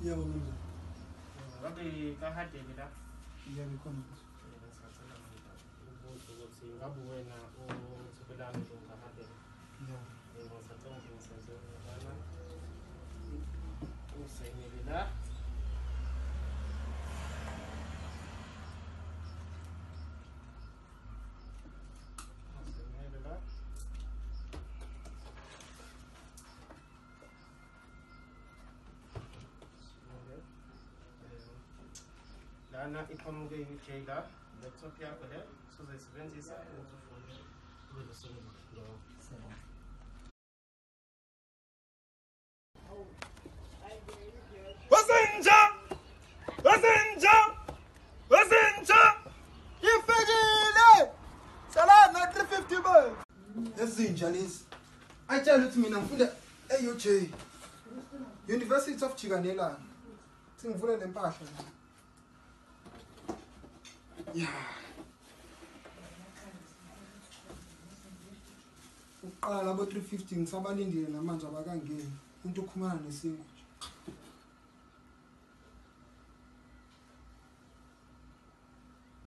Yeah, woman. What do you have to do? Yeah, we come. Lana ipamuge y'icyenda laptop yako rero suze sibenzi isa n'utufunye kuri somo ngo Wasenja ifekile salana 350 boy ezinja lezi ayitshela ukuthi mina ngifunda eUJ University of Chiganelanga singivule lempahla yeah uqala abo 350 ngisabalindile namanje abakangeni umuntu ukhumana nesingo